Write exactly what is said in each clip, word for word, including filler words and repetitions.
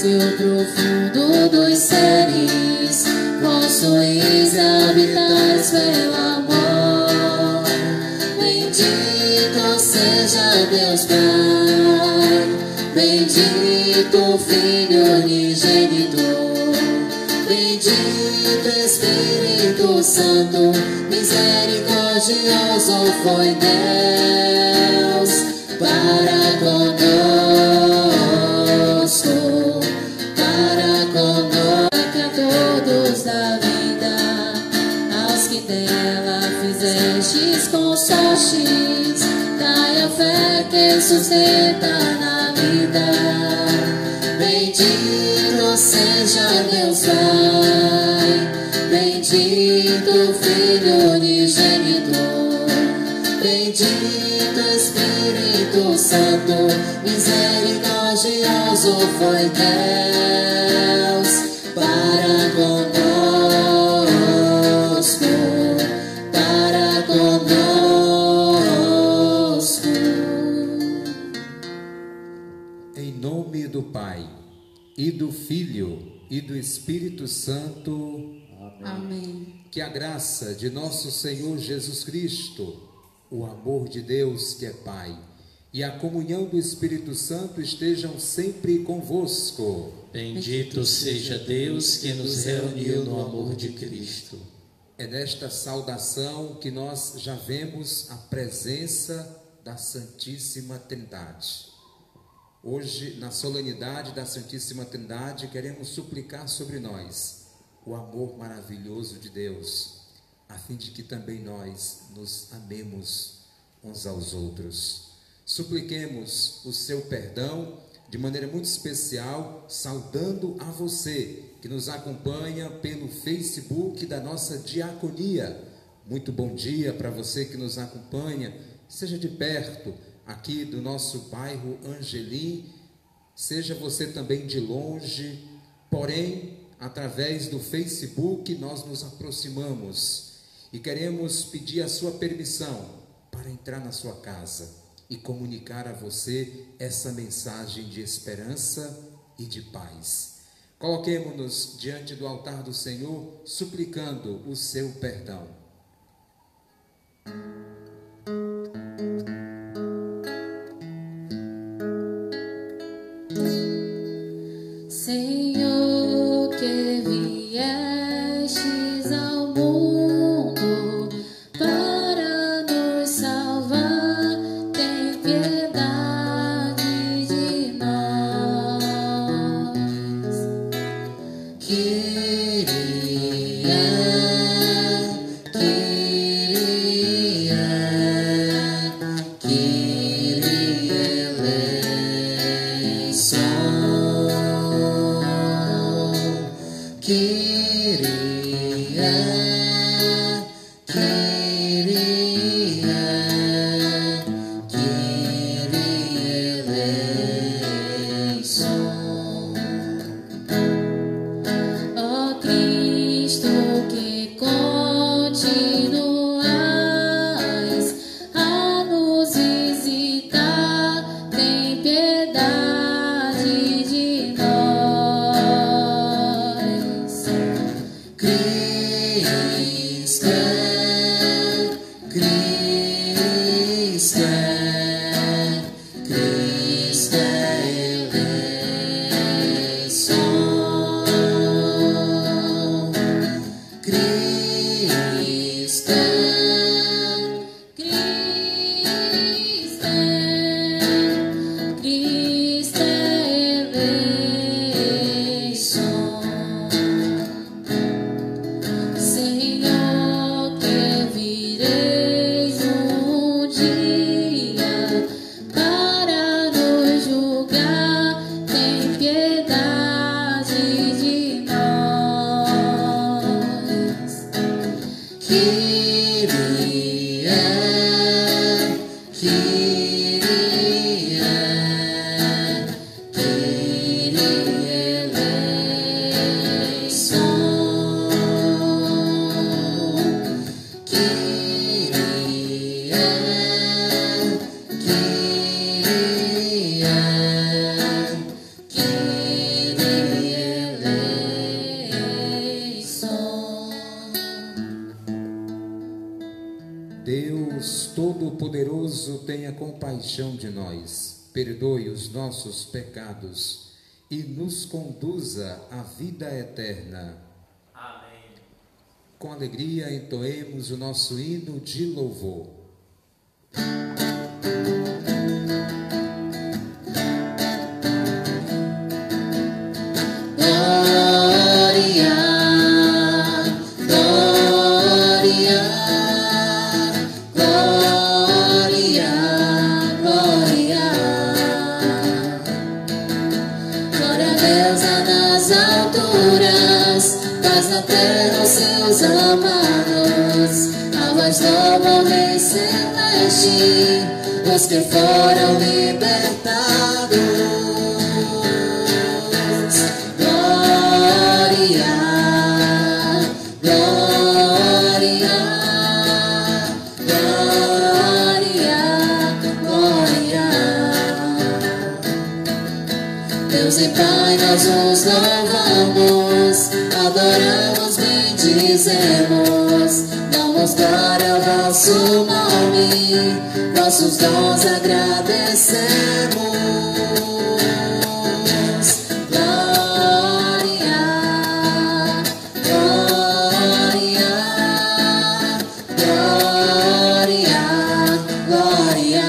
o profundo dos seres, possuís e habitais pelo amor. Bendito seja Deus Pai, bendito Filho unigênito, bendito Espírito Santo, misericordioso foi Deus para conosco, para conosco, a todos da vida, aos que dela fizestes consostes, dai a fé que sustenta na vida. Bendito seja Deus Pai, bendito Filho unigênito, bendito Espírito Santo, misericordioso foi Deus para conosco, para conosco. Em nome do Pai, e do Filho, e do Espírito Santo. Amém. Que a graça de nosso Senhor Jesus Cristo, o amor de Deus que é Pai, e a comunhão do Espírito Santo estejam sempre convosco. Bendito seja Deus que nos reuniu no amor de Cristo. É nesta saudação que nós já vemos a presença da Santíssima Trindade. Hoje, na solenidade da Santíssima Trindade, queremos suplicar sobre nós o amor maravilhoso de Deus, a fim de que também nós nos amemos uns aos outros. Supliquemos o seu perdão de maneira muito especial, saudando a você que nos acompanha pelo Facebook da nossa diaconia. Muito bom dia para você que nos acompanha, seja de perto, aqui do nosso bairro Angelim, seja você também de longe, porém, através do Facebook nós nos aproximamos e queremos pedir a sua permissão para entrar na sua casa e comunicar a você essa mensagem de esperança e de paz. Coloquemo-nos diante do altar do Senhor, suplicando o seu perdão. Senhor, que viestes ao mundo para nos salvar, tem piedade de nós. Queria, queria, queria eleição. Queria, queria, queria eleição. Ó Cristo, que continuais a nos visitar, tem piedade de nós. tenha compaixão de nós, perdoe os nossos pecados e nos conduza à vida eterna. Amém. Com alegria entoemos o nosso hino de louvor. Glória, glória, glória, glória. Glória a Deus nas alturas, paz na terra aos seus amados. A voz do bom Rei celeste, os que foram libertados. Glória, glória, glória, glória. Deus e Pai, nós os louvamos, adoramos, bendizemos, damos glória ao vosso nome, vossos dons agradecemos. Glória, glória, glória, glória.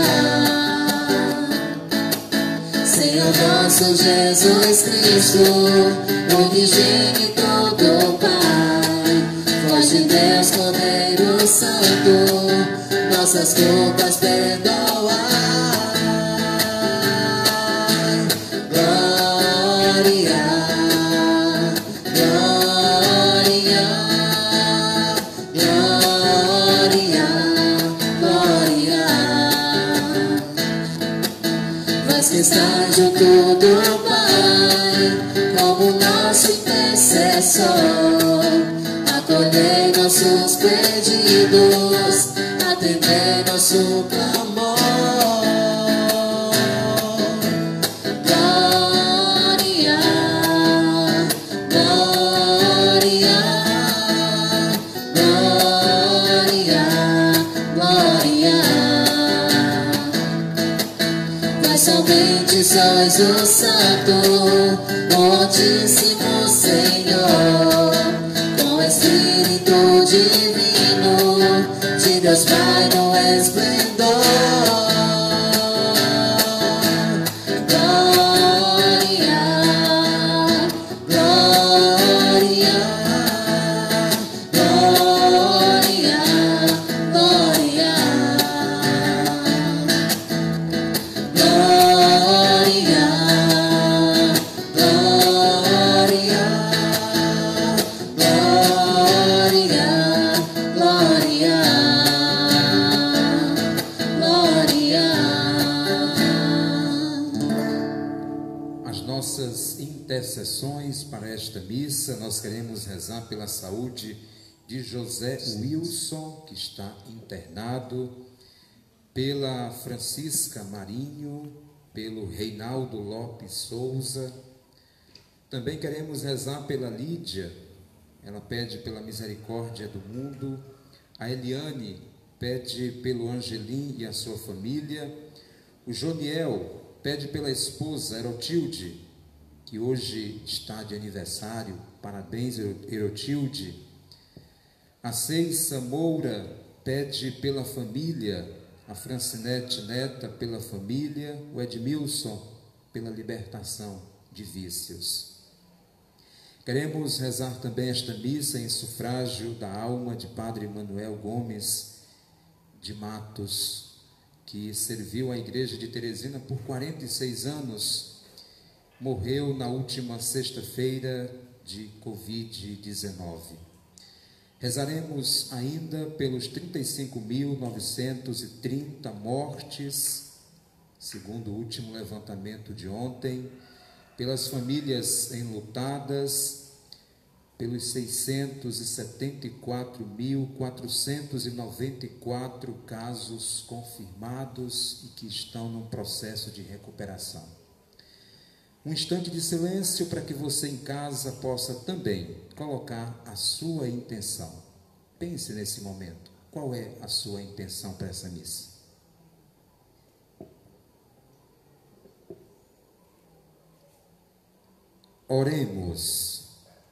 Senhor nosso Jesus Cristo, unigênito do Pai, voz de Deus, Cordeiro Santo, nossas culpas perdoai. Glória, glória, glória, glória. Vós que estás junto do Pai, como nosso intercessor, acolhei nossos pedidos, atendei nosso clamor. Glória, glória, glória, glória. Vós somente sois o Santo, o Altíssimo Senhor, com Espírito Divino, de Deus Pai no esplendor. Glória, glória, glória, glória. Glória, glória, glória, glória, glória. As nossas intercessões para esta missa, nós queremos rezar pela saúde de José Wilson, que está internado, pela Francisca Marinho, pelo Reinaldo Lopes Souza. Também queremos rezar pela Lídia, ela pede pela misericórdia do mundo. A Eliane pede pelo Angelim e a sua família. O Joniel pede pela esposa Erotilde, que hoje está de aniversário. Parabéns, Erotilde. A Ceissa Moura pede pela família. A Francinete Neta pela família, o Edmilson pela libertação de vícios. Queremos rezar também esta missa em sufrágio da alma de Padre Manuel Gomes de Matos, que serviu a igreja de Teresina por quarenta e seis anos, morreu na última sexta-feira de covid dezenove. Rezaremos ainda pelos trinta e cinco mil novecentos e trinta mortes, segundo o último levantamento de ontem, pelas famílias enlutadas, pelos seiscentos e setenta e quatro mil quatrocentos e noventa e quatro casos confirmados e que estão num processo de recuperação. Um instante de silêncio para que você em casa possa também colocar a sua intenção. Pense nesse momento. Qual é a sua intenção para essa missa? Oremos.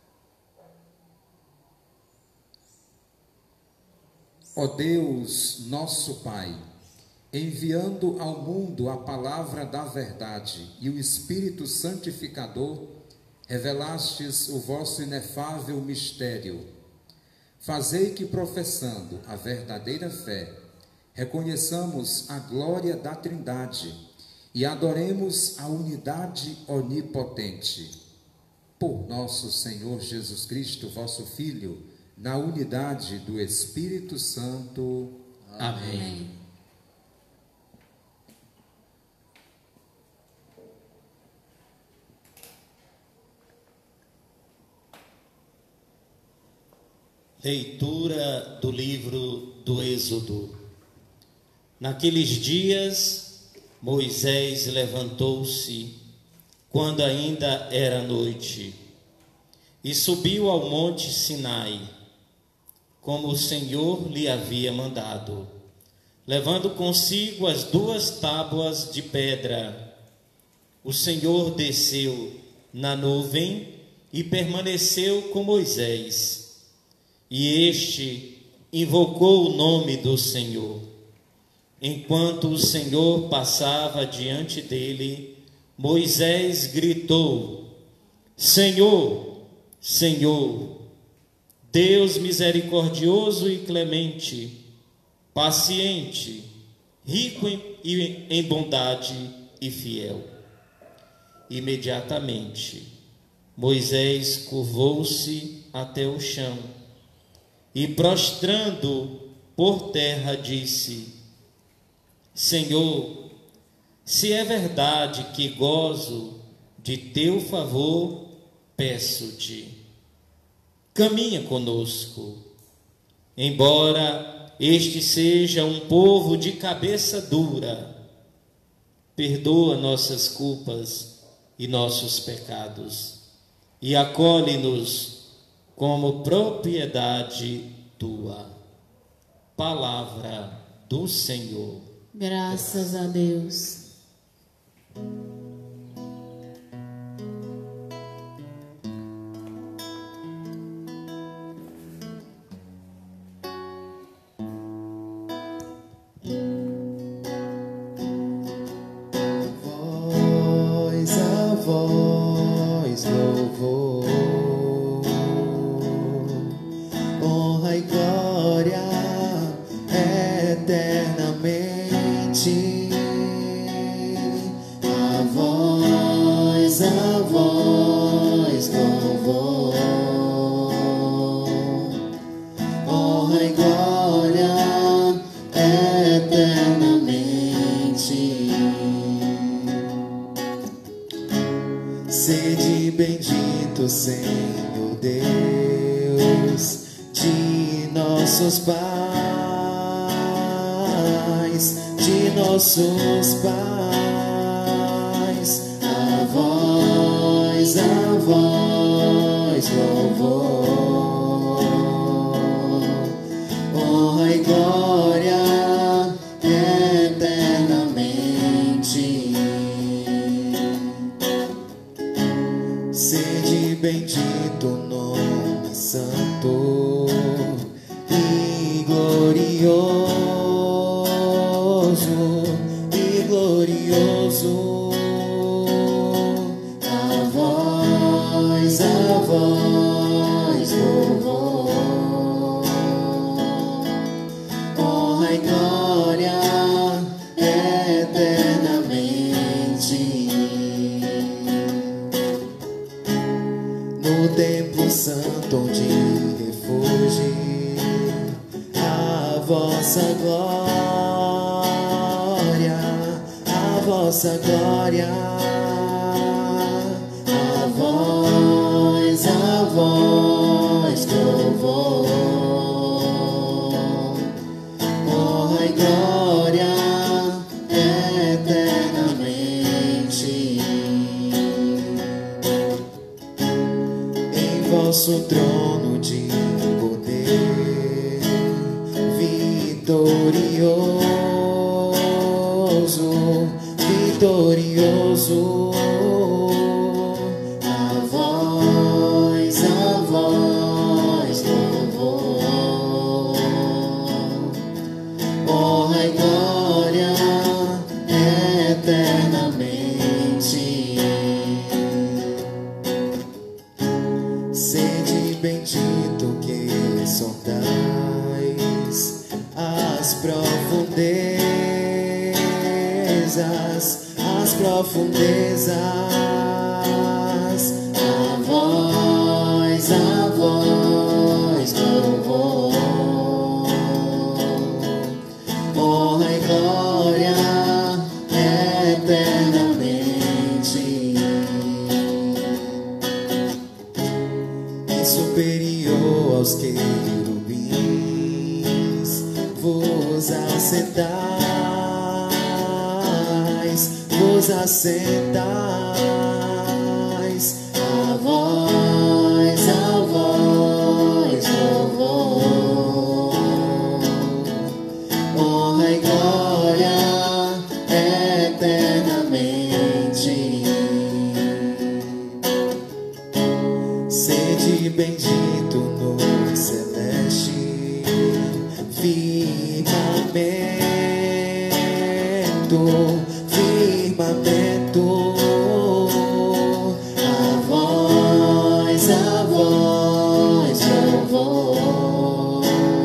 Ó Deus, nosso Pai, enviando ao mundo a palavra da verdade e o Espírito Santificador, revelastes o vosso inefável mistério. Fazei que, professando a verdadeira fé, reconheçamos a glória da Trindade e adoremos a unidade onipotente. Por nosso Senhor Jesus Cristo, vosso Filho, na unidade do Espírito Santo. Amém. Leitura do livro do Êxodo. Naqueles dias, Moisés levantou-se, quando ainda era noite, e subiu ao monte Sinai, como o Senhor lhe havia mandado, levando consigo as duas tábuas de pedra. O Senhor desceu na nuvem e permaneceu com Moisés. E este invocou o nome do Senhor. Enquanto o Senhor passava diante dele, Moisés gritou: Senhor, Senhor, Deus misericordioso e clemente, paciente, rico em, em bondade e fiel. Imediatamente, Moisés curvou-se até o chão e, prostrando por terra, disse: Senhor, se é verdade que gozo de teu favor, peço-te, caminha conosco. Embora este seja um povo de cabeça dura, perdoa nossas culpas e nossos pecados, e acolhe-nos como propriedade tua. Palavra do Senhor. Graças a Deus. Voz a voz, louvor, honra e glória eternamente. A voz, a voz, louvor, honra e glória eternamente. Sede bendito, Senhor Deus, de nossos pais, de nossos pais. A voz, a voz, louvor, honra e glória eternamente. Sede bendito, nome santo e glorioso, e glorioso. A voz, a voz, louvor, honra e glória eternamente. No templo santo onde refugie a vossa glória, a vossa glória. A voz, a voz, louvor, honra e glória eternamente. Em vosso trono de poder, vitorioso, vitorioso. A voz, vós querubins, vos assentais, vos assentais, a vós, a vós, louvor, honra e glória eternamente. Sede bendito no celeste firmamento, firmamento. A voz, a voz, louvor,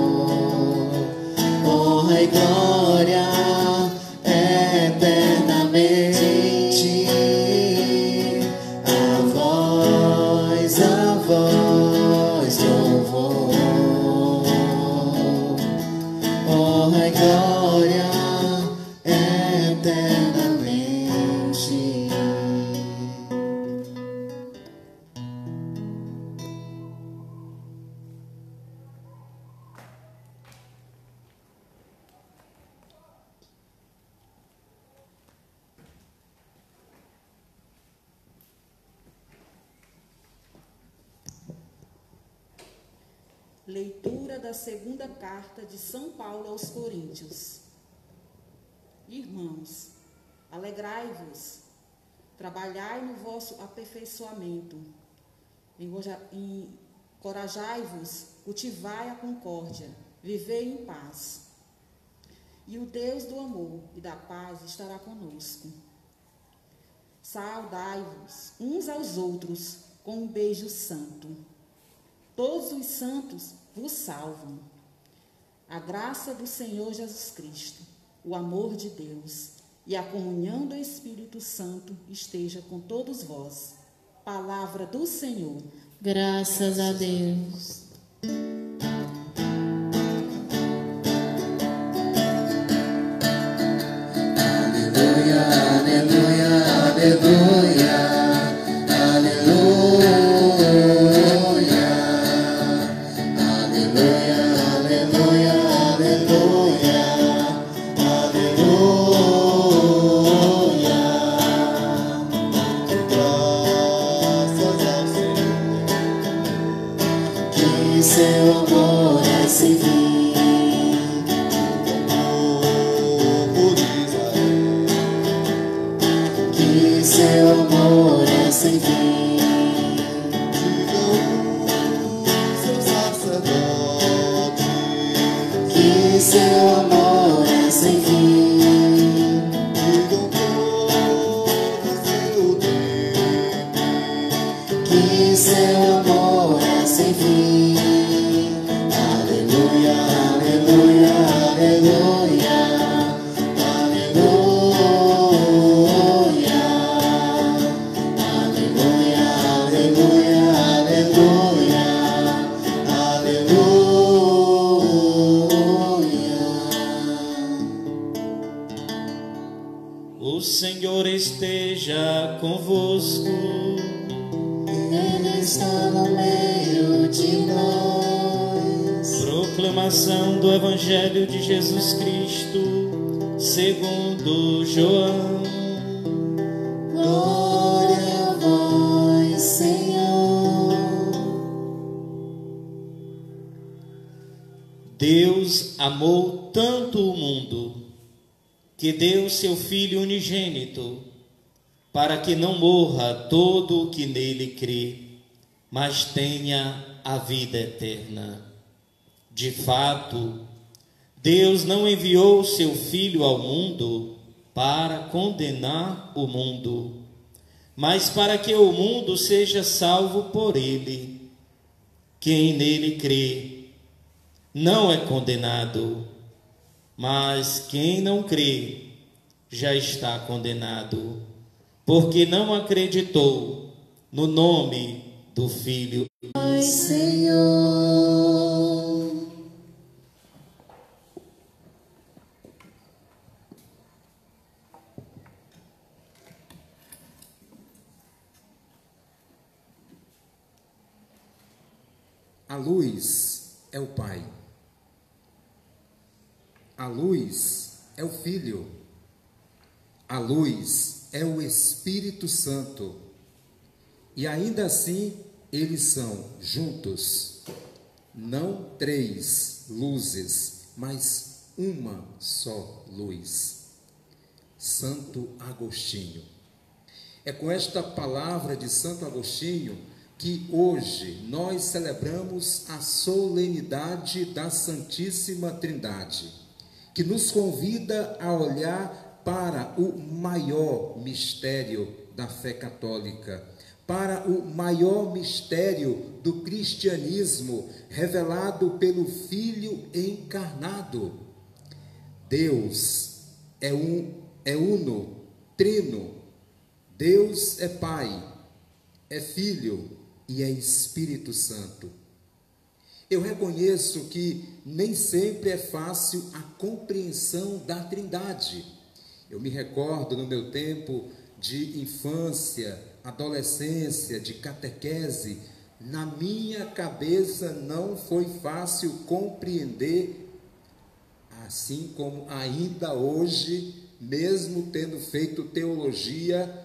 honra e glória eternamente. A voz, a voz, louvor, honra e glória eternamente. Leitura da segunda carta de São Paulo aos Coríntios. Irmãos, alegrai-vos, trabalhai no vosso aperfeiçoamento, encorajai-vos, cultivai a concórdia, vivei em paz. E o Deus do amor e da paz estará conosco. Saudai-vos uns aos outros com um beijo santo. Todos os santos vos salvam. A graça do Senhor Jesus Cristo, o amor de Deus e a comunhão do Espírito Santo esteja com todos vós. Palavra do Senhor. Graças a Deus. Aleluia, aleluia, aleluia, aleluia, aleluia, aleluia, aleluia, graças ao Senhor, que seu amor é sem fim. Seu amor é sem fim. Digam seus sacerdotes que seu amor é sem fim. Digam todo seu tempo que seu amor é sem fim. Aleluia, aleluia, aleluia. O Senhor esteja convosco. Ele está no meio de nós. Proclamação do Evangelho de Jesus Cristo, segundo João. Glória a vós, Senhor. Deus amou tanto o mundo que deu seu Filho unigênito, para que não morra todo o que nele crê, mas tenha a vida eterna. De fato, Deus não enviou seu Filho ao mundo para condenar o mundo, mas para que o mundo seja salvo por ele. Quem nele crê não é condenado, mas quem não crê já está condenado, porque não acreditou no nome do Filho. Ai, Senhor. A luz é o Pai. A luz é o Filho. A luz é o Espírito Santo. E ainda assim, eles são juntos, não três luzes, mas uma só luz. Santo Agostinho. É com esta palavra de Santo Agostinho que hoje nós celebramos a solenidade da Santíssima Trindade, que nos convida a olhar para o maior mistério da fé católica, para o maior mistério do cristianismo revelado pelo Filho encarnado. Deus é um, é uno, trino. Deus é Pai, é Filho e é Espírito Santo. Eu reconheço que nem sempre é fácil a compreensão da Trindade. Eu me recordo no meu tempo de infância, adolescência, de catequese, na minha cabeça não foi fácil compreender, assim como ainda hoje, mesmo tendo feito teologia,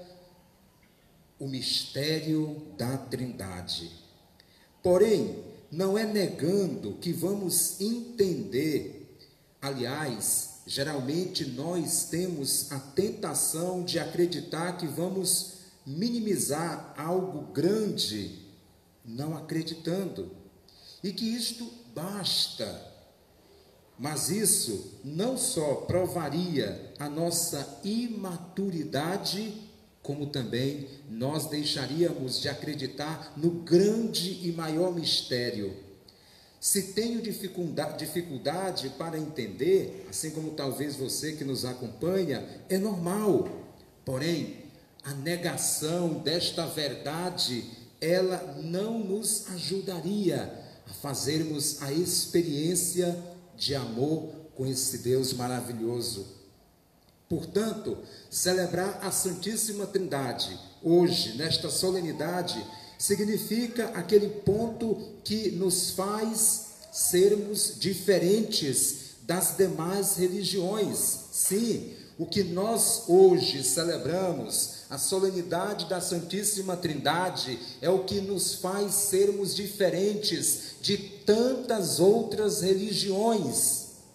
o mistério da Trindade. Porém, não é negando que vamos entender. Aliás, geralmente nós temos a tentação de acreditar que vamos minimizar algo grande, não acreditando, e que isto basta. Mas isso não só provaria a nossa imaturidade, como também nós deixaríamos de acreditar no grande e maior mistério. Se tenho dificuldade, dificuldade para entender, assim como talvez você que nos acompanha, é normal. Porém, a negação desta verdade, ela não nos ajudaria a fazermos a experiência de amor com esse Deus maravilhoso. Portanto, celebrar a Santíssima Trindade hoje, nesta solenidade, significa aquele ponto que nos faz sermos diferentes das demais religiões. Sim, o que nós hoje celebramos, a solenidade da Santíssima Trindade, é o que nos faz sermos diferentes de tantas outras religiões.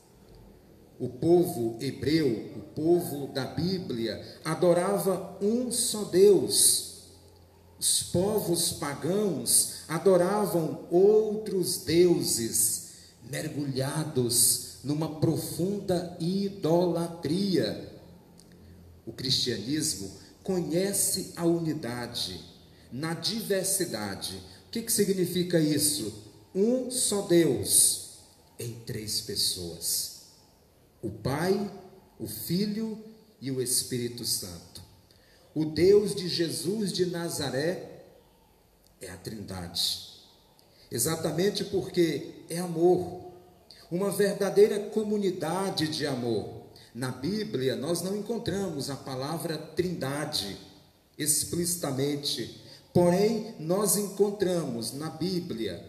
O povo hebreu, o povo da Bíblia, adorava um só Deus. Os povos pagãos adoravam outros deuses, mergulhados numa profunda idolatria. O cristianismo conhece a unidade na diversidade. O que que significa isso? Um só Deus em três pessoas. O Pai, o Filho e o Espírito Santo. O Deus de Jesus de Nazaré é a Trindade. Exatamente porque é amor, uma verdadeira comunidade de amor. Na Bíblia nós não encontramos a palavra Trindade explicitamente, porém nós encontramos na Bíblia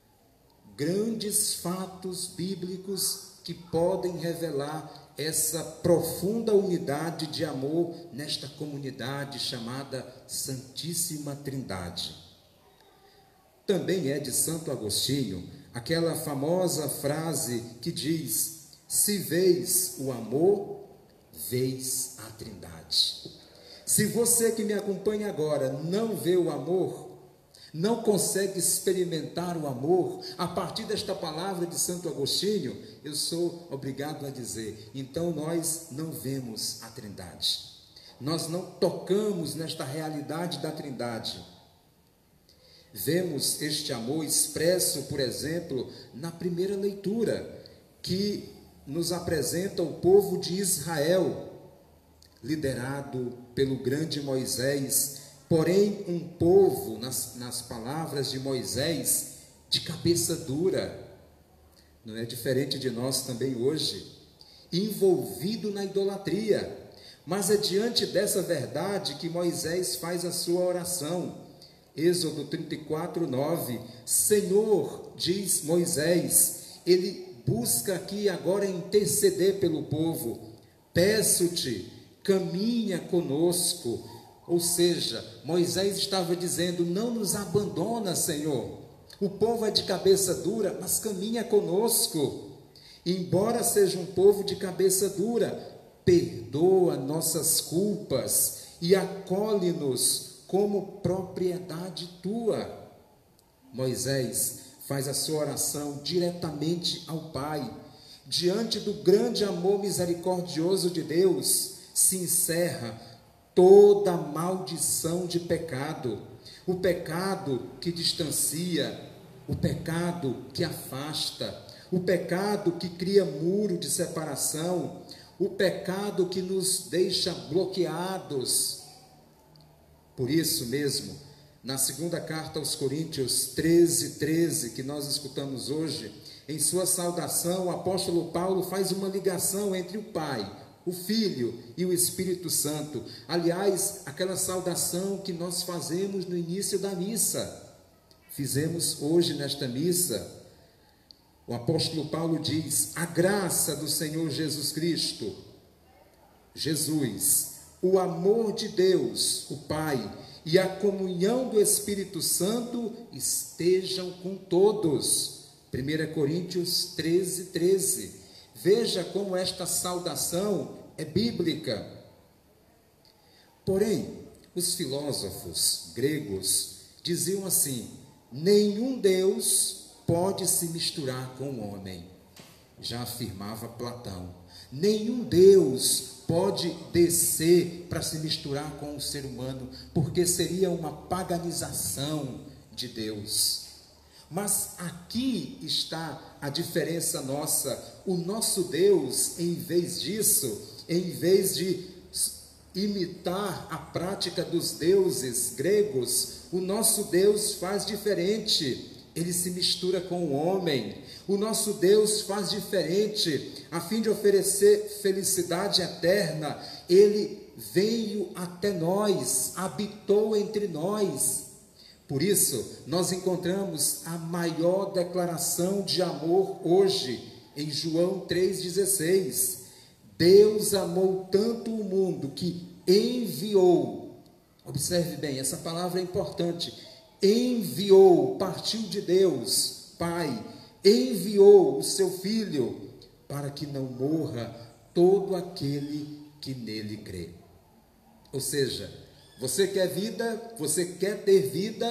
grandes fatos bíblicos que podem revelar essa profunda unidade de amor nesta comunidade chamada Santíssima Trindade. Também é de Santo Agostinho aquela famosa frase que diz: se vês o amor, vês a Trindade. Se você que me acompanha agora não vê o amor, não consegue experimentar o amor, a partir desta palavra de Santo Agostinho, eu sou obrigado a dizer, então nós não vemos a Trindade. Nós não tocamos nesta realidade da Trindade. Vemos este amor expresso, por exemplo, na primeira leitura, que nos apresenta o povo de Israel, liderado pelo grande Moisés, porém um povo, nas, nas palavras de Moisés, de cabeça dura. Não é diferente de nós também hoje, envolvido na idolatria. Mas é diante dessa verdade que Moisés faz a sua oração. Êxodo trinta e quatro, nove, Senhor, diz Moisés, ele busca aqui agora interceder pelo povo, peço-te, caminha conosco. Ou seja, Moisés estava dizendo, não nos abandona, Senhor, o povo é de cabeça dura, mas caminha conosco, embora seja um povo de cabeça dura, perdoa nossas culpas e acolhe-nos como propriedade tua. Moisés faz a sua oração diretamente ao Pai. Diante do grande amor misericordioso de Deus, se encerra toda maldição de pecado. O pecado que distancia, o pecado que afasta, o pecado que cria muro de separação, o pecado que nos deixa bloqueados. Por isso mesmo, na segunda carta aos Coríntios treze, treze, que nós escutamos hoje, em sua saudação, o apóstolo Paulo faz uma ligação entre o Pai, o Filho e o Espírito Santo. Aliás, aquela saudação que nós fazemos no início da missa, fizemos hoje nesta missa. O apóstolo Paulo diz, a graça do Senhor Jesus Cristo, Jesus, o amor de Deus, o Pai, e a comunhão do Espírito Santo estejam com todos. primeira Coríntios treze, treze. Veja como esta saudação é bíblica. Porém, os filósofos gregos diziam assim, nenhum Deus pode se misturar com o homem. Já afirmava Platão, nenhum Deus pode descer para se misturar com o ser humano, porque seria uma paganização de Deus. Mas aqui está a diferença nossa. O nosso Deus, em vez disso, em vez de imitar a prática dos deuses gregos, o nosso Deus faz diferente. Ele se mistura com o homem. O nosso Deus faz diferente. A fim de oferecer felicidade eterna, Ele veio até nós, habitou entre nós. Por isso, nós encontramos a maior declaração de amor hoje, em João três, dezesseis. Deus amou tanto o mundo que enviou, observe bem, essa palavra é importante, enviou, partiu de Deus, Pai, enviou o seu Filho, para que não morra todo aquele que nele crê. Ou seja, você quer vida, você quer ter vida,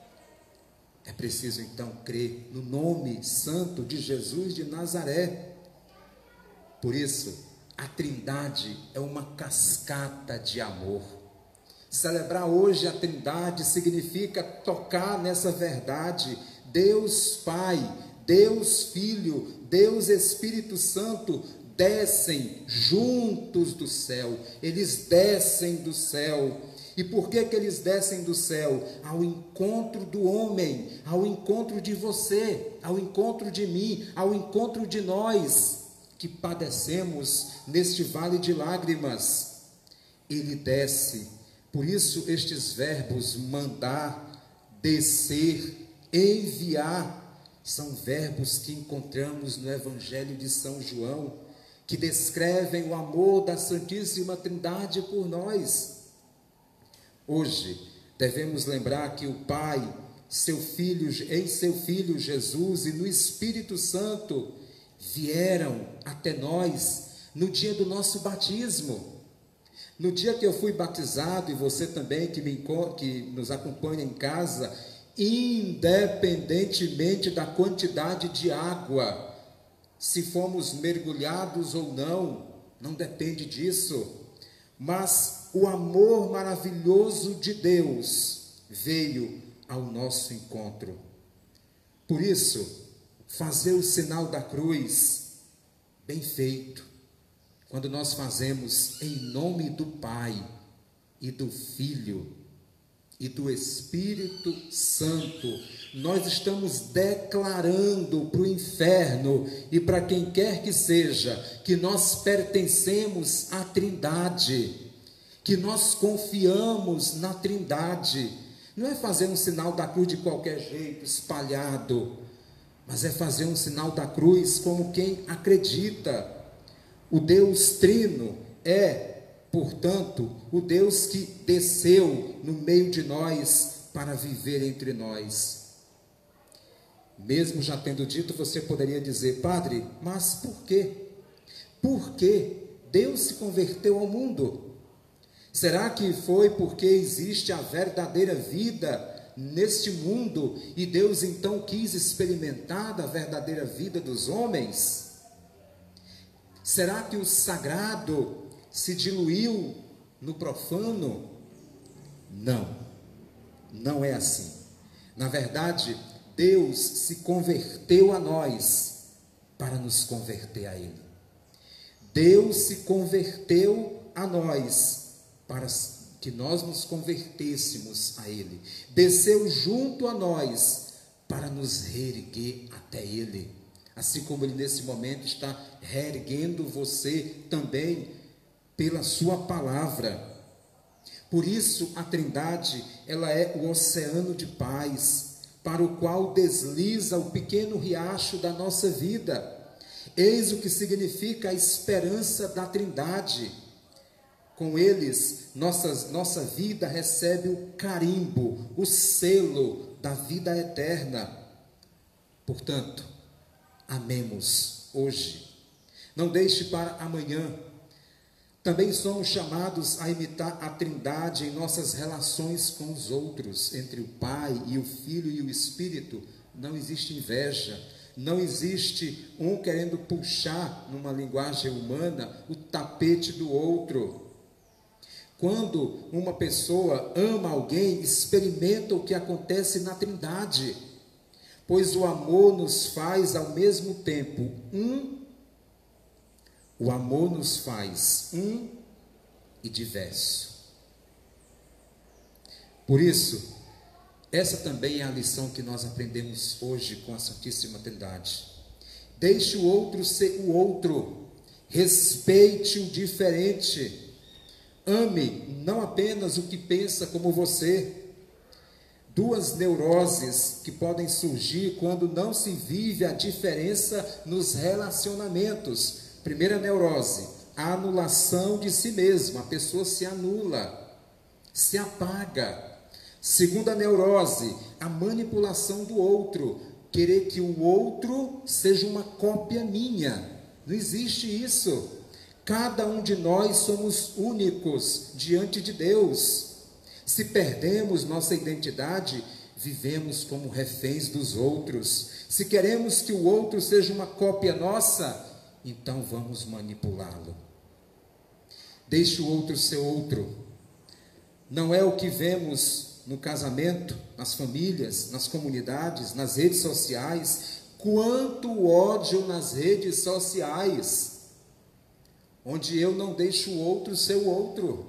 é preciso então crer no nome santo de Jesus de Nazaré. Por isso, a Trindade é uma cascata de amor. Celebrar hoje a Trindade significa tocar nessa verdade. Deus Pai, Deus Filho, Deus Espírito Santo descem juntos do céu. Eles descem do céu. E por que que eles descem do céu? Ao encontro do homem, ao encontro de você, ao encontro de mim, ao encontro de nós, que padecemos neste vale de lágrimas. Ele desce. Por isso estes verbos mandar, descer, enviar, são verbos que encontramos no Evangelho de São João, que descrevem o amor da Santíssima Trindade por nós. Hoje, devemos lembrar que o Pai, seu Filho, em seu Filho Jesus e no Espírito Santo, vieram até nós no dia do nosso batismo. No dia que eu fui batizado, e você também que, me, que nos acompanha em casa, independentemente da quantidade de água, se fomos mergulhados ou não, não depende disso, mas o amor maravilhoso de Deus veio ao nosso encontro. Por isso, fazer o sinal da cruz, bem feito, quando nós fazemos em nome do Pai e do Filho e do Espírito Santo, nós estamos declarando para o inferno e para quem quer que seja, que nós pertencemos à Trindade, que nós confiamos na Trindade. Não é fazer um sinal da cruz de qualquer jeito, espalhado, mas é fazer um sinal da cruz como quem acredita. O Deus Trino é, portanto, o Deus que desceu no meio de nós para viver entre nós. Mesmo já tendo dito, você poderia dizer: Padre, mas por quê? Por que Deus se converteu ao mundo? Será que foi porque existe a verdadeira vida neste mundo e Deus então quis experimentar da verdadeira vida dos homens? Será que o sagrado se diluiu no profano? Não, não é assim. Na verdade, Deus se converteu a nós para nos converter a Ele. Deus se converteu a nós para que nós nos convertêssemos a Ele. Desceu junto a nós para nos reerguer até Ele. Assim como Ele nesse momento está reerguendo você também pela sua palavra. Por isso a Trindade, ela é o oceano de paz, para o qual desliza o pequeno riacho da nossa vida. Eis o que significa a esperança da Trindade. Com eles, nossas, nossa vida recebe o carimbo, o selo da vida eterna. Portanto, amemos hoje. Não deixe para amanhã. Também somos chamados a imitar a Trindade em nossas relações com os outros. Entre o Pai e o Filho e o Espírito não existe inveja. Não existe um querendo puxar, numa linguagem humana, o tapete do outro. Quando uma pessoa ama alguém, experimenta o que acontece na Trindade, pois o amor nos faz ao mesmo tempo um, o amor nos faz um e diverso. Por isso, essa também é a lição que nós aprendemos hoje com a Santíssima Trindade. Deixe o outro ser o outro, respeite o diferente. Ame não apenas o que pensa como você. Duas neuroses que podem surgir quando não se vive a diferença nos relacionamentos. Primeira neurose, a anulação de si mesma. A pessoa se anula, se apaga. Segunda neurose, a manipulação do outro. Querer que o outro seja uma cópia minha. Não existe isso. Cada um de nós somos únicos diante de Deus. Se perdemos nossa identidade, vivemos como reféns dos outros. Se queremos que o outro seja uma cópia nossa, então vamos manipulá-lo. Deixe o outro ser outro. Não é o que vemos no casamento, nas famílias, nas comunidades, nas redes sociais. Quanto ódio nas redes sociais, onde eu não deixo o outro ser o outro.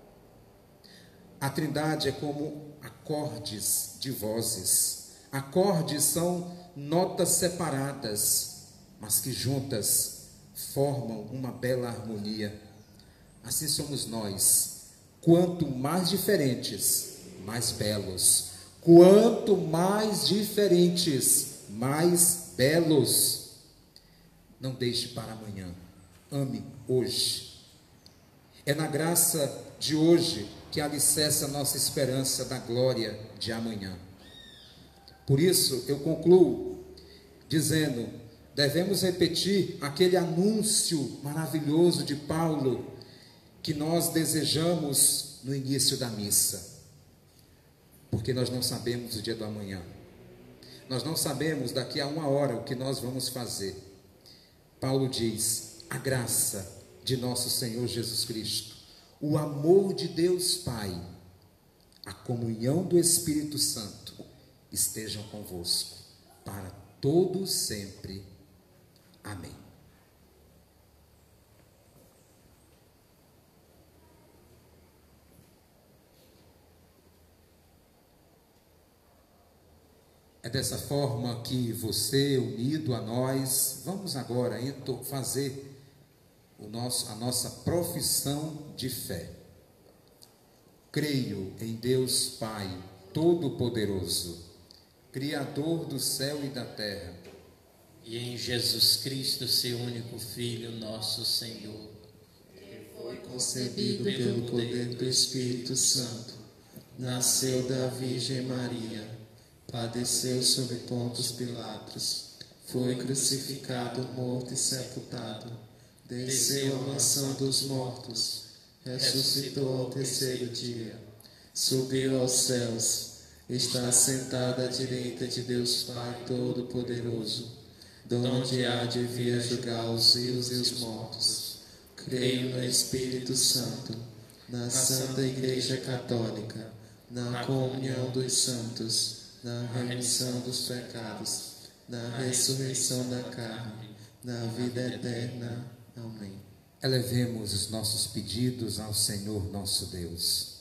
A Trindade é como acordes de vozes. Acordes são notas separadas, mas que juntas formam uma bela harmonia. Assim somos nós. Quanto mais diferentes, mais belos. Quanto mais diferentes, mais belos. Não deixe para amanhã. Ame hoje. É na graça de hoje que alicerça a nossa esperança da glória de amanhã. Por isso, eu concluo dizendo, devemos repetir aquele anúncio maravilhoso de Paulo que nós desejamos no início da missa, porque nós não sabemos o dia do amanhã. Nós não sabemos daqui a uma hora o que nós vamos fazer. Paulo diz: a graça de nosso Senhor Jesus Cristo, o amor de Deus Pai, a comunhão do Espírito Santo estejam convosco para todo sempre. Amém. É dessa forma que você, unido a nós, vamos agora então fazer o nosso, a nossa profissão de fé. Creio em Deus Pai Todo-Poderoso, Criador do céu e da terra, e em Jesus Cristo, seu único Filho, nosso Senhor, foi concebido pelo poder do Espírito Santo, nasceu da Virgem Maria, padeceu sob Pontos Pilatos, foi crucificado, morto e sepultado, desceu à mansão dos mortos, ressuscitou ao terceiro dia, subiu aos céus, está sentado à direita de Deus Pai Todo-Poderoso, donde há de vir julgar os vivos e os mortos. Creio no Espírito Santo, na Santa Igreja Católica, na comunhão dos santos, na remissão dos pecados, na ressurreição da carne, na vida eterna. Amém. Elevemos os nossos pedidos ao Senhor nosso Deus.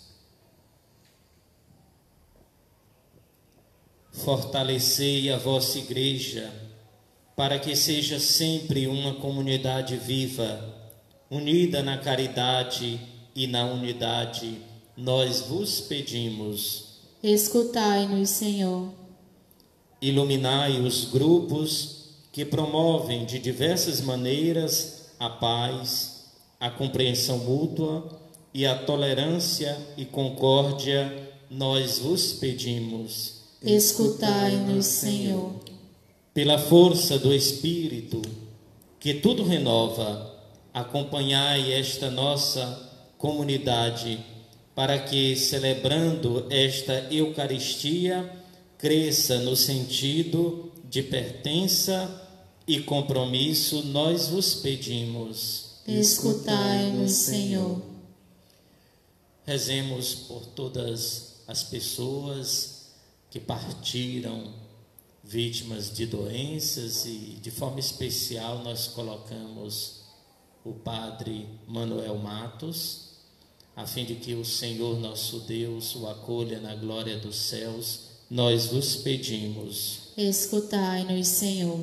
Fortalecei a vossa Igreja, para que seja sempre uma comunidade viva, unida na caridade e na unidade, nós vos pedimos. Escutai-nos, Senhor. Iluminai os grupos que promovem de diversas maneiras a paz, a compreensão mútua e a tolerância e concórdia, nós vos pedimos. Escutai-nos, Senhor. Pela força do Espírito, que tudo renova, acompanhai esta nossa comunidade, para que, celebrando esta Eucaristia, cresça no sentido de pertença e compromisso, nós vos pedimos. Escutai-nos, Senhor. Rezemos por todas as pessoas que partiram, vítimas de doenças, e de forma especial nós colocamos o Padre Manuel Matos, a fim de que o Senhor nosso Deus o acolha na glória dos céus, nós vos pedimos. Escutai-nos, Senhor.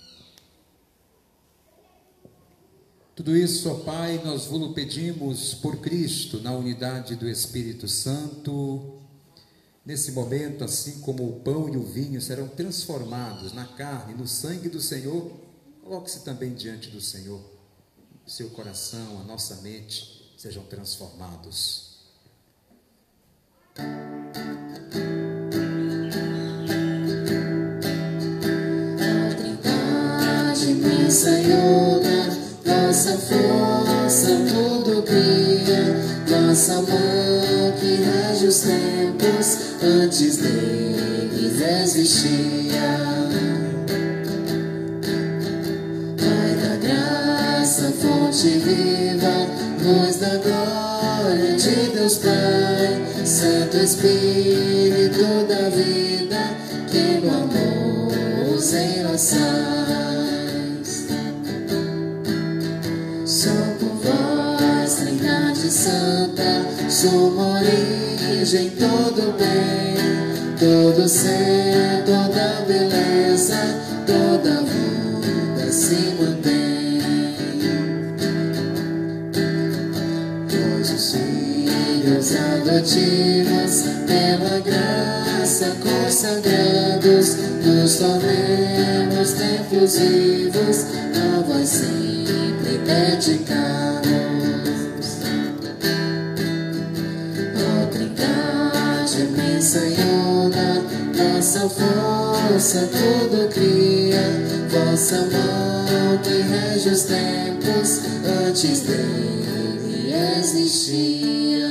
Tudo isso, ó Pai, nós vos pedimos por Cristo, na unidade do Espírito Santo. Nesse momento, assim como o pão e o vinho serão transformados na carne, no sangue do Senhor, coloque-se também diante do Senhor. Seu coração, a nossa mente sejam transformados. A Trindade imensa e una, nossa força tudo cria, nossa mão que rege os tempos, antes deles existia. Pai da graça, fonte viva, luz da glória de Deus Pai, Santo Espírito da vida, que no amor os enlaçais. Só por vós, Trindade Santa, suma origem, todo bem, todo ser, toda beleza, toda vida se mantém. Pois os filhos adotivos, pela graça consagrados, nos tornemos templos vivos, a vós sempre dedicamos. Ó Trindade imensa e una, nossa força tudo cria, vossa mão que rege os tempos, antes dele existia.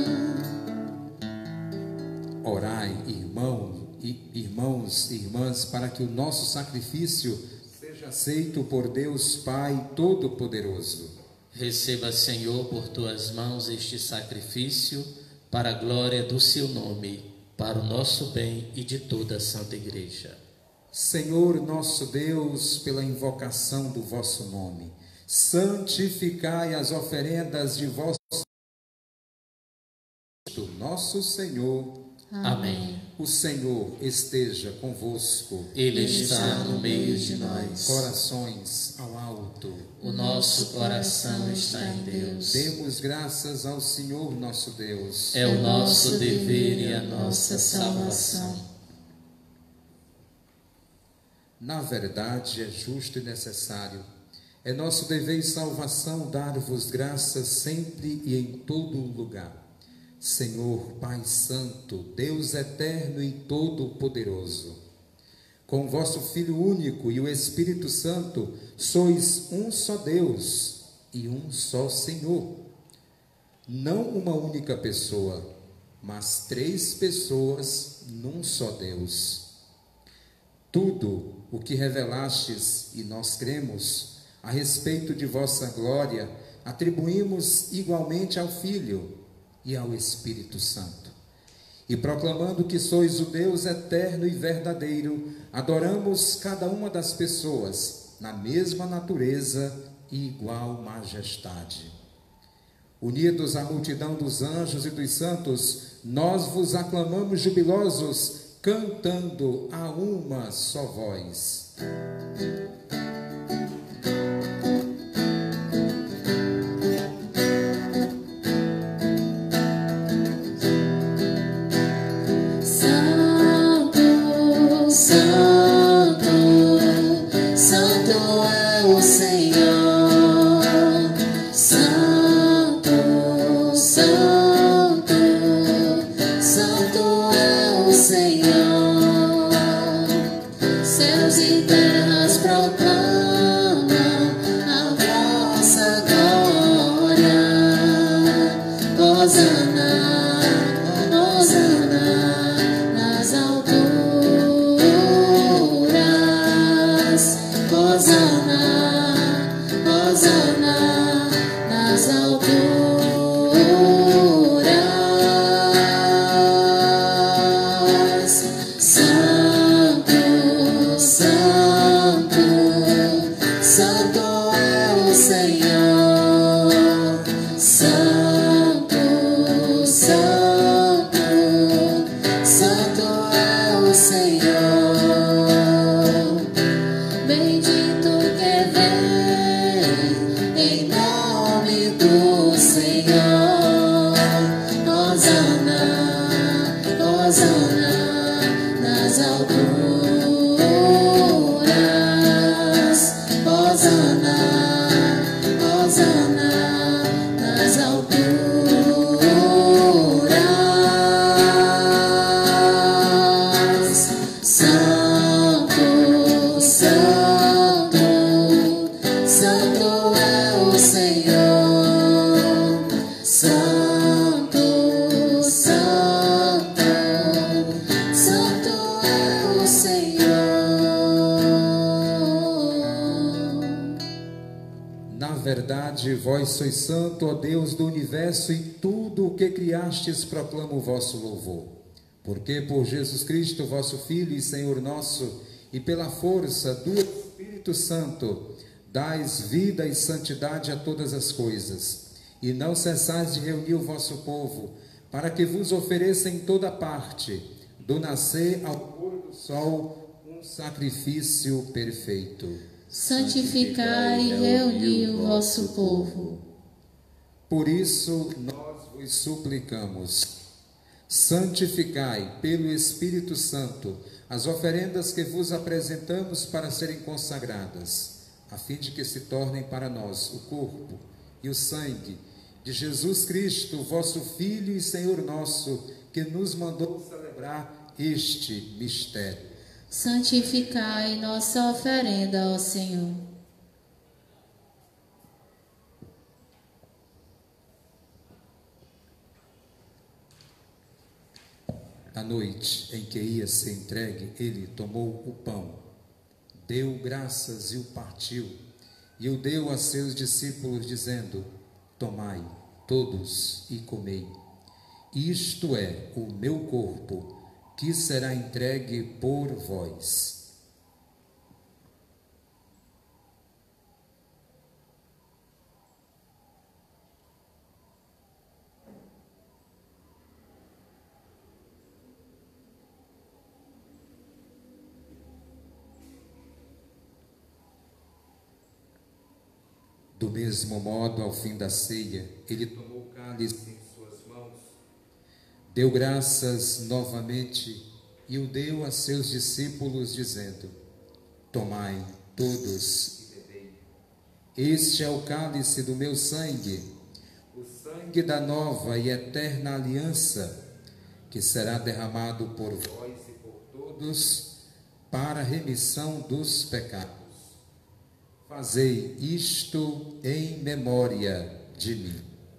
Orai, irmão, e irmãos e irmãs, para que o nosso sacrifício seja aceito por Deus Pai Todo-Poderoso. Receba, Senhor, por tuas mãos este sacrifício, para a glória do seu nome, para o nosso bem e de toda a Santa Igreja. Senhor nosso Deus, pela invocação do vosso nome, santificai as oferendas de vosso nosso Senhor, Amém. O Senhor esteja convosco. Ele está no meio de nós. Corações ao alto. O nosso coração está em Deus. Demos graças ao Senhor nosso Deus. É o nosso dever e a nossa salvação. Na verdade, é justo e necessário. É nosso dever e salvação dar-vos graças sempre e em todo lugar. Senhor, Pai Santo, Deus eterno e todo-poderoso, com o vosso Filho único e o Espírito Santo, sois um só Deus e um só Senhor. Não uma única pessoa, mas três pessoas num só Deus. Tudo o que revelastes e nós cremos a respeito de vossa glória, atribuímos igualmente ao Filho e ao Espírito Santo. E proclamando que sois o Deus eterno e verdadeiro, adoramos cada uma das pessoas na mesma natureza e igual majestade. Unidos à multidão dos anjos e dos santos, nós vos aclamamos jubilosos, cantando a uma só voz. Vós sois santo, ó Deus do universo, e tudo o que criastes proclama o vosso louvor. Porque por Jesus Cristo, vosso Filho e Senhor nosso, e pela força do Espírito Santo, dais vida e santidade a todas as coisas, e não cessais de reunir o vosso povo, para que vos ofereça em toda parte, do nascer ao pôr do sol, um sacrifício perfeito. Santificai e reuni o vosso povo. Por isso nós vos suplicamos, santificai pelo Espírito Santo as oferendas que vos apresentamos para serem consagradas, a fim de que se tornem para nós o corpo e o sangue de Jesus Cristo, vosso Filho e Senhor nosso, que nos mandou celebrar este mistério. Santificai nossa oferenda, ó Senhor. Na noite em que ia ser entregue, ele tomou o pão, deu graças e o partiu, e o deu a seus discípulos, dizendo: tomai todos e comei. Isto é o meu corpo, que será entregue por vós. Do mesmo modo, ao fim da ceia, ele tomou o cálice em suas mãos, deu graças novamente e o deu a seus discípulos, dizendo: tomai todos e bebei. Este é o cálice do meu sangue, o sangue da nova e eterna aliança, que será derramado por vós e por todos para a remissão dos pecados. Fazei isto em memória de mim.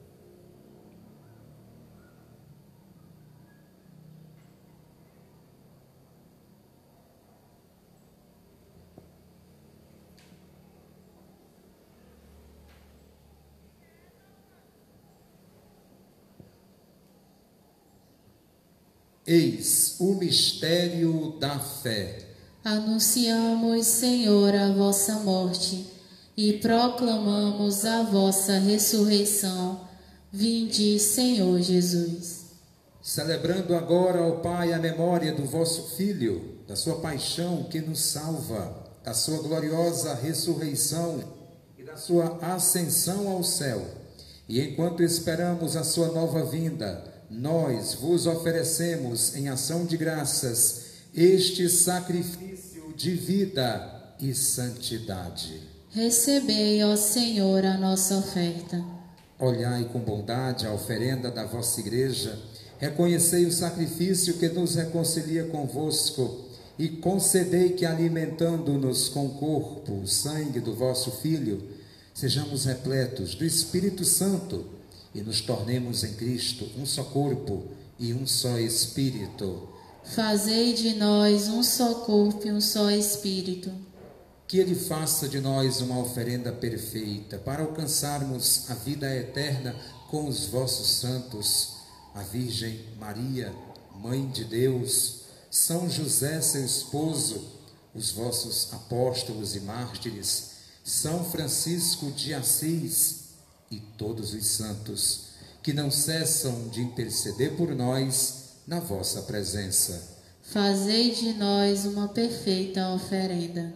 Eis o mistério da fé. Anunciamos, Senhor, a vossa morte e proclamamos a vossa ressurreição. Vinde, Senhor Jesus. Celebrando agora, ó Pai, a memória do vosso Filho, da sua paixão que nos salva, da sua gloriosa ressurreição e da sua ascensão ao céu, e enquanto esperamos a sua nova vinda, nós vos oferecemos em ação de graças este sacrifício de vida e santidade. Recebei, ó Senhor, a nossa oferta. Olhai com bondade a oferenda da vossa igreja, reconhecei o sacrifício que nos reconcilia convosco e concedei que, alimentando-nos com o corpo, o sangue do vosso Filho, sejamos repletos do Espírito Santo e nos tornemos em Cristo um só corpo e um só Espírito. Fazei de nós um só corpo e um só Espírito. Que Ele faça de nós uma oferenda perfeita para alcançarmos a vida eterna com os vossos santos, a Virgem Maria, Mãe de Deus, São José, seu esposo, os vossos apóstolos e mártires, São Francisco de Assis e todos os santos, que não cessam de interceder por nós na vossa presença. Fazei de nós uma perfeita oferenda.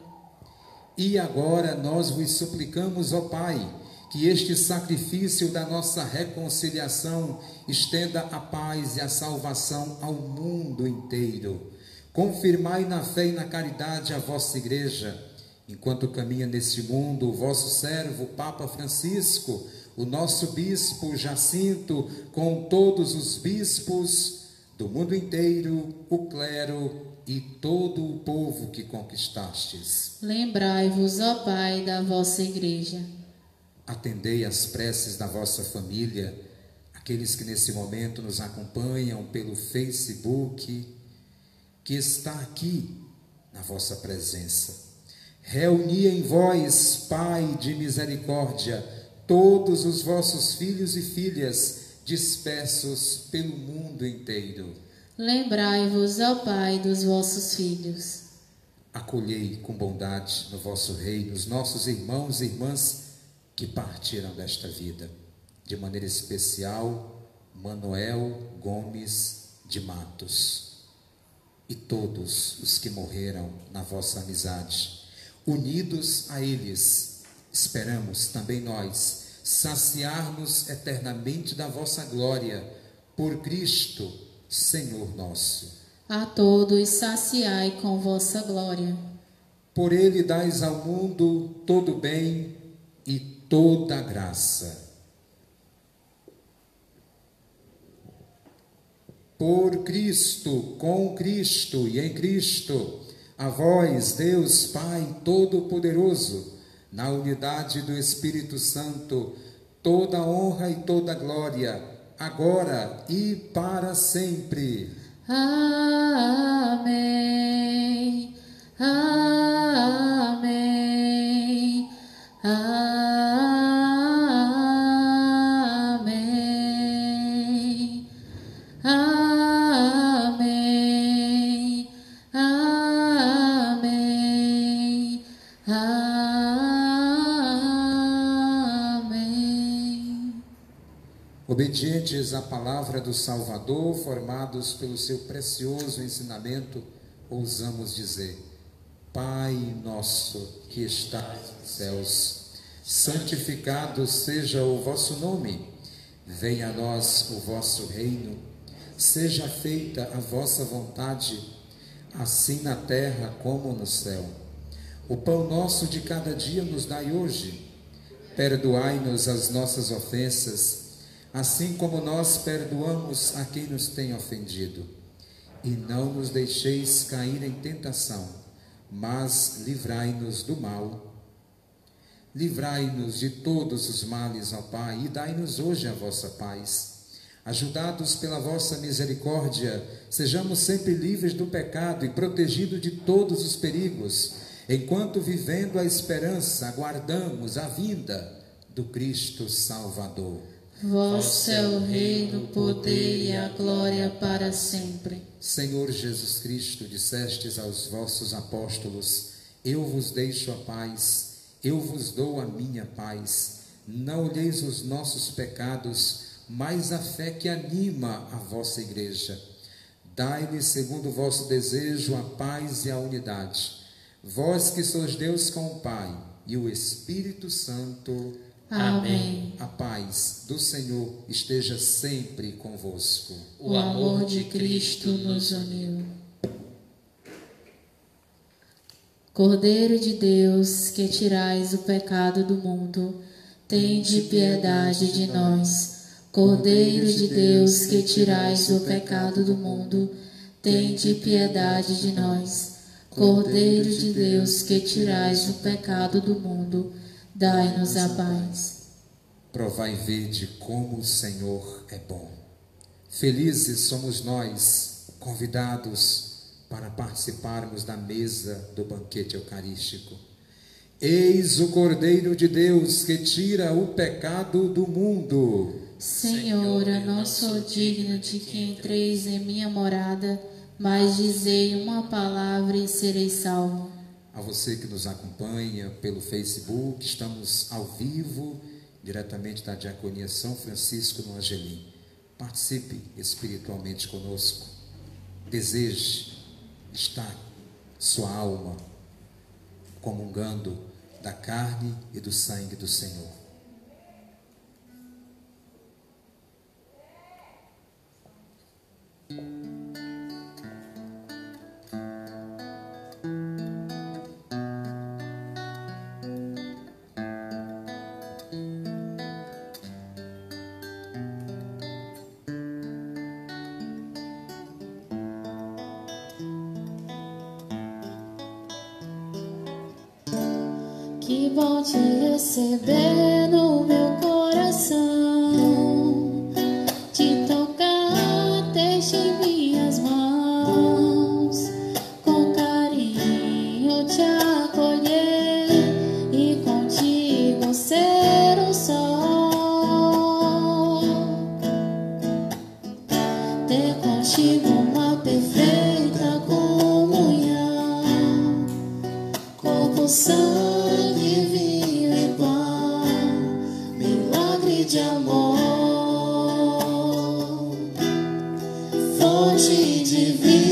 E agora nós vos suplicamos, ó Pai, que este sacrifício da nossa reconciliação estenda a paz e a salvação ao mundo inteiro. Confirmai na fé e na caridade a vossa igreja, enquanto caminha neste mundo o vosso servo, Papa Francisco, o nosso bispo Jacinto, com todos os bispos do mundo inteiro, o clero e todo o povo que conquistastes. Lembrai-vos, ó Pai, da vossa igreja. Atendei às preces da vossa família, aqueles que nesse momento nos acompanham pelo Facebook, que está aqui na vossa presença. Reuni em vós, Pai de misericórdia, todos os vossos filhos e filhas dispersos pelo mundo inteiro. Lembrai-vos, ó Pai, dos vossos filhos. Acolhei com bondade no vosso reino os nossos irmãos e irmãs que partiram desta vida, de maneira especial Manuel Gomes de Matos e todos os que morreram na vossa amizade. Unidos a eles, esperamos também nós saciar-nos eternamente da vossa glória, por Cristo, Senhor nosso. A todos saciai com vossa glória. Por Ele dais ao mundo todo bem e toda graça. Por Cristo, com Cristo e em Cristo, a vós, Deus Pai Todo-Poderoso, na unidade do Espírito Santo, toda honra e toda glória, agora e para sempre. Amém. Amém. Amém. Amém. Amém. Amém. Obedientes à palavra do Salvador, formados pelo seu precioso ensinamento, ousamos dizer: Pai nosso que estás nos céus, santificado seja o vosso nome. Venha a nós o vosso reino. Seja feita a vossa vontade, assim na terra como no céu. O pão nosso de cada dia nos dai hoje. Perdoai-nos as nossas ofensas, assim como nós perdoamos a quem nos tem ofendido. E não nos deixeis cair em tentação, mas livrai-nos do mal. Livrai-nos de todos os males, ó Pai, e dai-nos hoje a vossa paz. Ajudados pela vossa misericórdia, sejamos sempre livres do pecado e protegidos de todos os perigos, enquanto, vivendo a esperança, aguardamos a vinda do Cristo Salvador. Vosso é o reino, o poder e a glória para sempre. Senhor Jesus Cristo, dissestes aos vossos apóstolos: eu vos deixo a paz, eu vos dou a minha paz. Não olheis os nossos pecados, mas a fé que anima a vossa igreja. Dai-lhe, segundo o vosso desejo, a paz e a unidade. Vós que sois Deus com o Pai e o Espírito Santo. Amém. A paz do Senhor esteja sempre convosco. O amor de Cristo nos uniu. Cordeiro de Deus, que tirais o pecado do mundo, tende piedade de nós. Cordeiro de Deus, que tirais o pecado do mundo, tende piedade de nós. Cordeiro de Deus, que tirais o pecado do mundo, dai-nos a paz. Provai e vede como o Senhor é bom. Felizes somos nós, convidados para participarmos da mesa do banquete eucarístico. Eis o Cordeiro de Deus que tira o pecado do mundo. Senhor, eu não sou digno de que entreis em minha morada, mas dizei uma palavra e serei salvo. A você que nos acompanha pelo Facebook, estamos ao vivo, diretamente da Diaconia São Francisco no Angelim. Participe espiritualmente conosco. Deseje estar sua alma comungando da carne e do sangue do Senhor. Que bom te receber no meu coração, te tocar, deixe em minhas mãos, com carinho te acolher e contigo ser um só, ter contigo uma perfeita comunhão, corpo, sangue, vinho e pão, milagre de amor, fonte de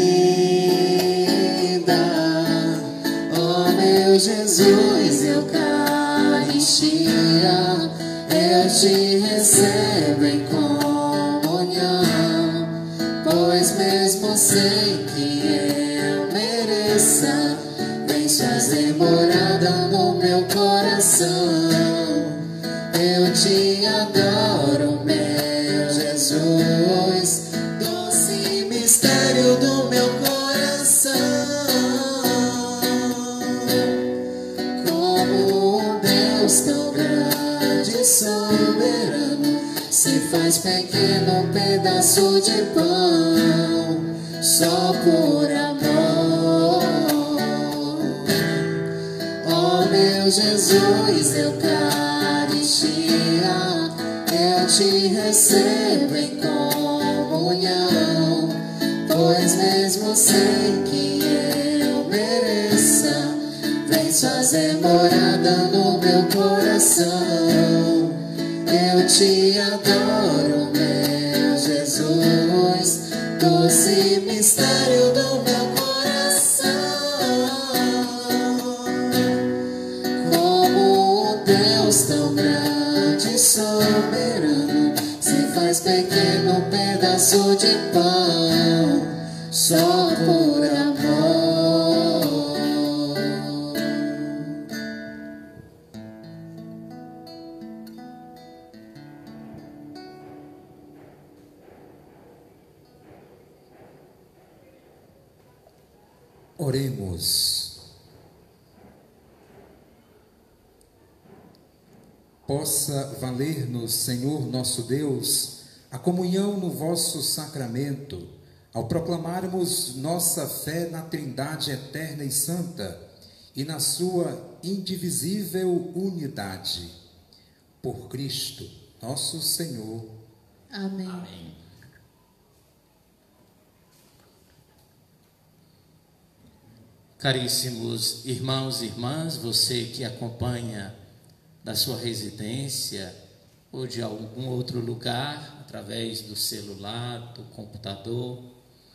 vida, ó meu Jesus, Eucaristia, eu te recebo em comunhão, pois mesmo sem que eu mereça, vens fazer morada no meu coração. Eu te adoro, meu Jesus, doce mistério do meu coração. Como um Deus tão grande e soberano se faz pequeno pedaço de pão, só por amor. Ó meu Jesus, Eucaristia, eu te recebo em comunhão, pois mesmo sem que eu mereça, vens fazer morada no meu coração. Eu te adoro, meu Jesus, doce mistério do meu coração. Como um Deus pedaço de pão, só por amor. Oremos. Possa valer-nos, Senhor nosso Deus, a comunhão no vosso sacramento, ao proclamarmos nossa fé na Trindade eterna e santa e na sua indivisível unidade. Por Cristo, nosso Senhor. Amém. Amém. Caríssimos irmãos e irmãs, você que acompanha da sua residência ou de algum outro lugar, através do celular, do computador,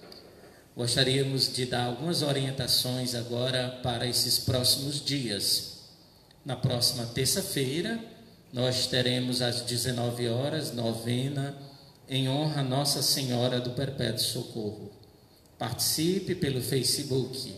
gostaríamos de dar algumas orientações agora para esses próximos dias. Na próxima terça-feira, nós teremos às dezenove horas, novena, em honra a Nossa Senhora do Perpétuo Socorro. Participe pelo Facebook.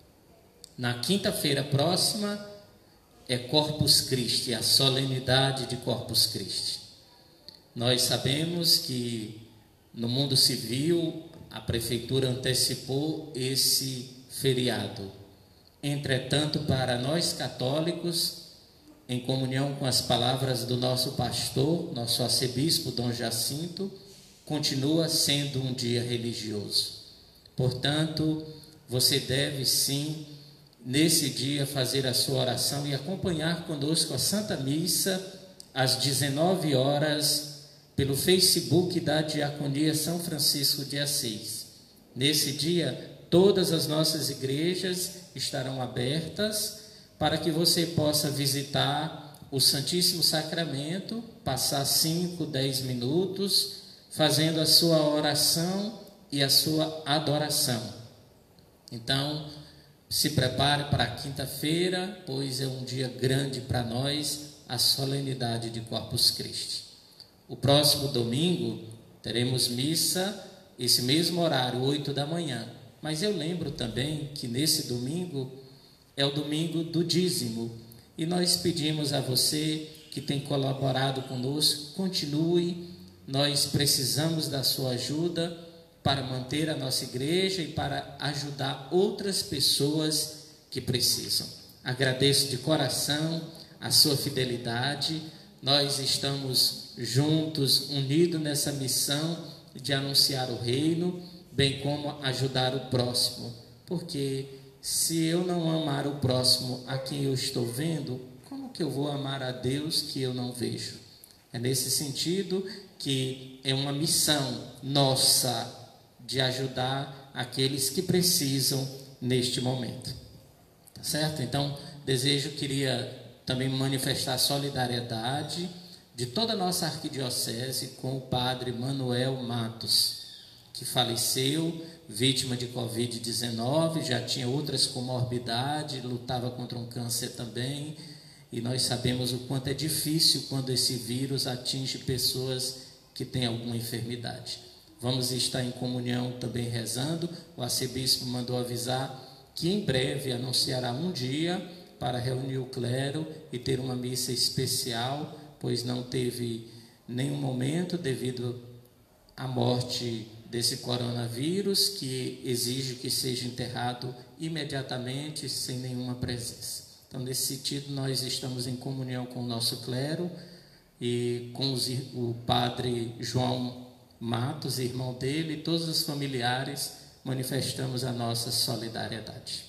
Na quinta-feira próxima, é Corpus Christi, a solenidade de Corpus Christi. Nós sabemos que no mundo civil a prefeitura antecipou esse feriado. Entretanto, para nós católicos, em comunhão com as palavras do nosso pastor, nosso arcebispo Dom Jacinto, continua sendo um dia religioso. Portanto, você deve sim, nesse dia, fazer a sua oração e acompanhar conosco a Santa Missa às dezenove horas pelo Facebook da Diaconia São Francisco de Assis. Nesse dia, todas as nossas igrejas estarão abertas para que você possa visitar o Santíssimo Sacramento, passar cinco, dez minutos fazendo a sua oração e a sua adoração. Então, se prepare para a quinta-feira, pois é um dia grande para nós, a solenidade de Corpus Christi. O próximo domingo teremos missa, esse mesmo horário, oito da manhã. Mas eu lembro também que nesse domingo é o domingo do dízimo. E nós pedimos a você que tem colaborado conosco, continue, nós precisamos da sua ajuda para manter a nossa igreja e para ajudar outras pessoas que precisam. Agradeço de coração a sua fidelidade. Nós estamos juntos, unidos nessa missão de anunciar o reino, bem como ajudar o próximo. Porque se eu não amar o próximo a quem eu estou vendo, como que eu vou amar a Deus que eu não vejo? É nesse sentido que é uma missão nossa de ajudar aqueles que precisam neste momento. Tá certo? Então, desejo, queria também manifestar solidariedade de toda a nossa arquidiocese com o padre Manuel Matos, que faleceu, vítima de covid dezenove, já tinha outras comorbidades, lutava contra um câncer também, e nós sabemos o quanto é difícil quando esse vírus atinge pessoas que têm alguma enfermidade. Vamos estar em comunhão também rezando. O arcebispo mandou avisar que em breve anunciará um dia para reunir o clero e ter uma missa especial, pois não teve nenhum momento devido à morte desse coronavírus, que exige que seja enterrado imediatamente, sem nenhuma presença. Então, nesse sentido, nós estamos em comunhão com o nosso clero e com os, o padre João Matos, irmão dele, e todos os familiares, manifestamos a nossa solidariedade.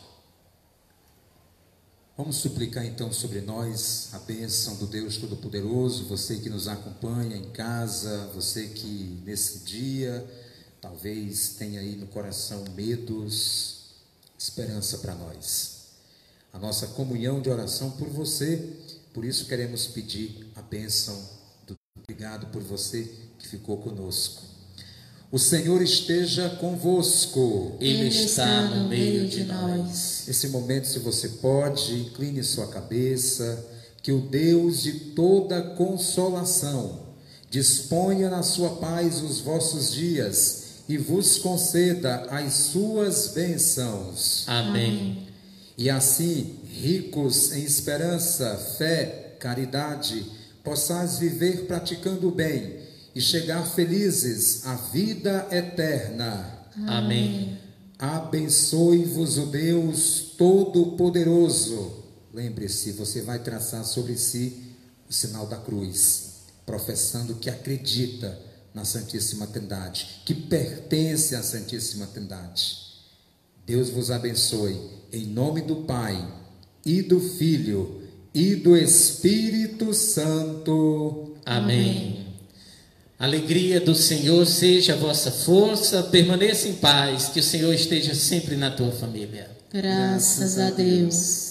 Vamos suplicar então sobre nós a bênção do Deus Todo-Poderoso, você que nos acompanha em casa, você que nesse dia talvez tenha aí no coração medos, esperança para nós. A nossa comunhão de oração por você, por isso queremos pedir a bênção do obrigado por você que ficou conosco. O Senhor esteja convosco. Ele está no meio de nós. Nesse momento, se você pode, incline sua cabeça, que o Deus de toda consolação disponha na sua paz os vossos dias e vos conceda as suas bênçãos. Amém. E assim, ricos em esperança, fé, caridade, possais viver praticando o bem e chegar felizes à vida eterna. Amém. Abençoe-vos o Deus Todo-Poderoso. Lembre-se, você vai traçar sobre si o sinal da cruz, professando que acredita na Santíssima Trindade, que pertence à Santíssima Trindade. Deus vos abençoe, em nome do Pai, e do Filho, e do Espírito Santo. Amém. A alegria do Senhor seja a vossa força, permaneça em paz, que o Senhor esteja sempre na tua família. Graças a Deus.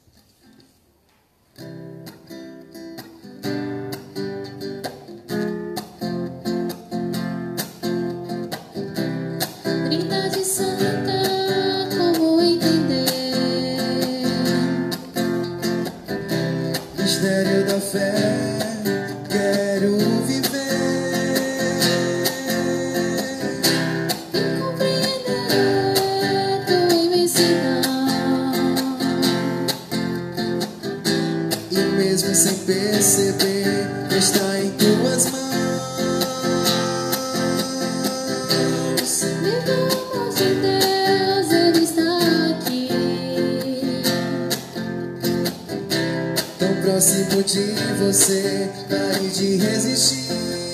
Trindade Santa, como entender? Mistério da fé, quero viver E compreender tua imensidão. e mesmo sem perceber, está em tuas mãos. Viva o amor de Deus, Ele está aqui. Tão próximo de você, pare de resistir.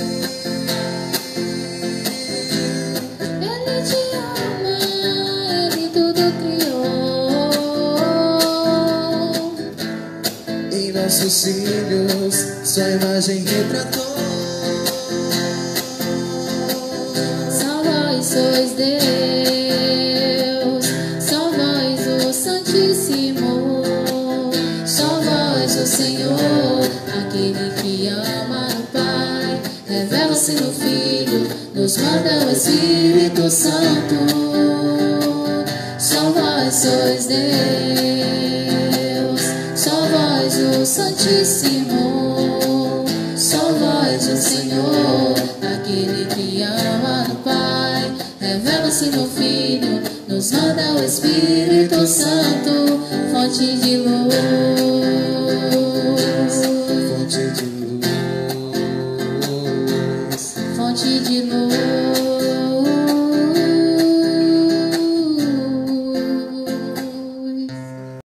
Ele te ama, Ele tudo criou. Em nossos filhos, sua imagem retratou. Só vós sois Deus, só vós o Santíssimo, só vós o Senhor, aquele que ama no Pai, revela-se no Filho, nos manda o Espírito Santo. Só vós sois Deus, só vós o Santíssimo, só vós o Senhor, aquele que ama no Pai, revela-se no Filho, nos manda o Espírito Santo, fonte de luz.